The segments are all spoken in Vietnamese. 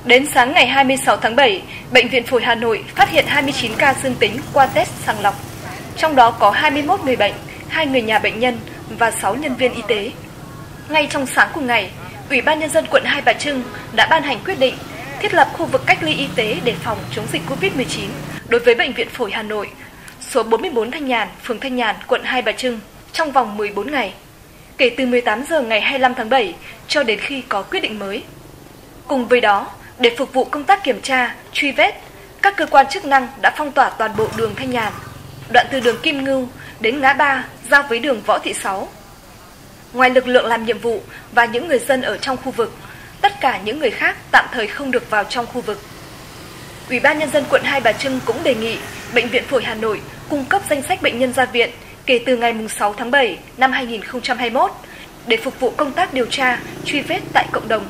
Đến sáng ngày 26 tháng 7, Bệnh viện Phổi Hà Nội phát hiện 29 ca dương tính qua test sàng lọc. Trong đó có 21 người bệnh, 2 người nhà bệnh nhân và 6 nhân viên y tế. Ngay trong sáng cùng ngày, Ủy ban Nhân dân quận Hai Bà Trưng đã ban hành quyết định thiết lập khu vực cách ly y tế để phòng chống dịch COVID-19 đối với Bệnh viện Phổi Hà Nội, số 44 Thanh Nhàn, phường Thanh Nhàn, quận Hai Bà Trưng trong vòng 14 ngày, kể từ 18 giờ ngày 25 tháng 7 cho đến khi có quyết định mới. Cùng với đó, để phục vụ công tác kiểm tra, truy vết, các cơ quan chức năng đã phong tỏa toàn bộ đường Thanh Nhàn, đoạn từ đường Kim Ngưu đến ngã ba giao với đường Võ Thị Sáu. Ngoài lực lượng làm nhiệm vụ và những người dân ở trong khu vực, tất cả những người khác tạm thời không được vào trong khu vực. Ủy ban Nhân dân quận Hai Bà Trưng cũng đề nghị Bệnh viện Phổi Hà Nội cung cấp danh sách bệnh nhân ra viện kể từ ngày 6 tháng 7 năm 2021 để phục vụ công tác điều tra, truy vết tại cộng đồng.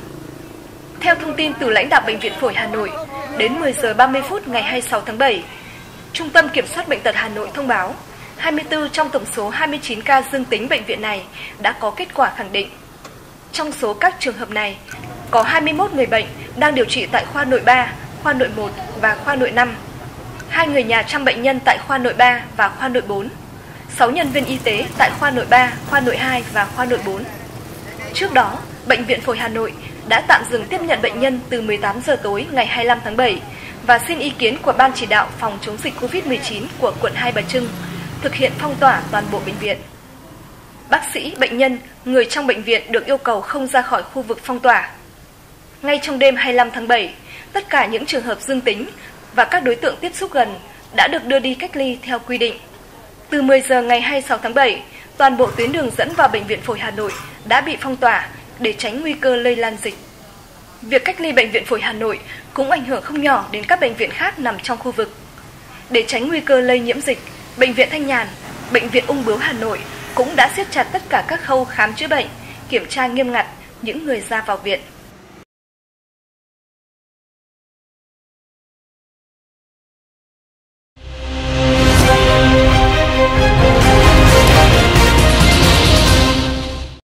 Theo thông tin từ lãnh đạo Bệnh viện Phổi Hà Nội, đến 10 giờ 30 phút ngày 26 tháng 7, Trung tâm Kiểm soát Bệnh tật Hà Nội thông báo 24 trong tổng số 29 ca dương tính bệnh viện này đã có kết quả khẳng định. Trong số các trường hợp này, có 21 người bệnh đang điều trị tại khoa nội 3, khoa nội 1 và khoa nội 5, 2 người nhà chăm bệnh nhân tại khoa nội 3 và khoa nội 4, 6 nhân viên y tế tại khoa nội 3, khoa nội 2 và khoa nội 4. Trước đó, Bệnh viện Phổi Hà Nội đã tạm dừng tiếp nhận bệnh nhân từ 18 giờ tối ngày 25 tháng 7 và xin ý kiến của Ban chỉ đạo phòng chống dịch COVID-19 của quận Hai Bà Trưng thực hiện phong tỏa toàn bộ bệnh viện. Bác sĩ, bệnh nhân, người trong bệnh viện được yêu cầu không ra khỏi khu vực phong tỏa. Ngay trong đêm 25 tháng 7, tất cả những trường hợp dương tính và các đối tượng tiếp xúc gần đã được đưa đi cách ly theo quy định. Từ 10 giờ ngày 26 tháng 7, toàn bộ tuyến đường dẫn vào Bệnh viện Phổi Hà Nội đã bị phong tỏa để tránh nguy cơ lây lan dịch. Việc cách ly Bệnh viện Phổi Hà Nội cũng ảnh hưởng không nhỏ đến các bệnh viện khác nằm trong khu vực. Để tránh nguy cơ lây nhiễm dịch, Bệnh viện Thanh Nhàn, Bệnh viện Ung bướu Hà Nội cũng đã siết chặt tất cả các khâu khám chữa bệnh, kiểm tra nghiêm ngặt những người ra vào viện.